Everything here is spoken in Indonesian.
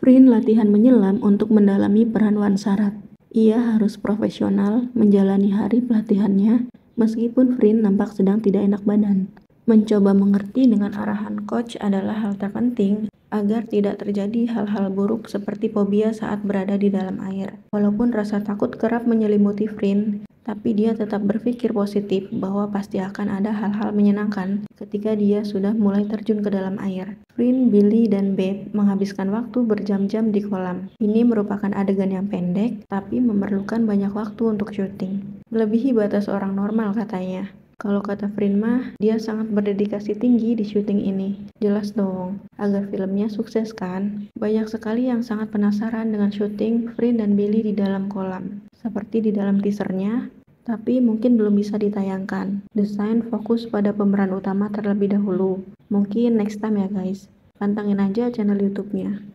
Frin latihan menyelam untuk mendalami peran Wan Sarat. Ia harus profesional menjalani hari pelatihannya, meskipun Frin nampak sedang tidak enak badan. Mencoba mengerti dengan arahan coach adalah hal terpenting agar tidak terjadi hal-hal buruk seperti fobia saat berada di dalam air. Walaupun rasa takut kerap menyelimuti Frin, tapi dia tetap berpikir positif bahwa pasti akan ada hal-hal menyenangkan ketika dia sudah mulai terjun ke dalam air. Frin, Billy, dan Babe menghabiskan waktu berjam-jam di kolam. Ini merupakan adegan yang pendek, tapi memerlukan banyak waktu untuk syuting. Melebihi batas orang normal katanya. Kalau kata Frin mah, dia sangat berdedikasi tinggi di syuting ini. Jelas dong, agar filmnya sukses kan? Banyak sekali yang sangat penasaran dengan syuting Frin dan Billy di dalam kolam. Seperti di dalam teasernya, tapi mungkin belum bisa ditayangkan. Desain fokus pada pemeran utama terlebih dahulu. Mungkin next time ya guys. Pantengin aja channel YouTube-nya.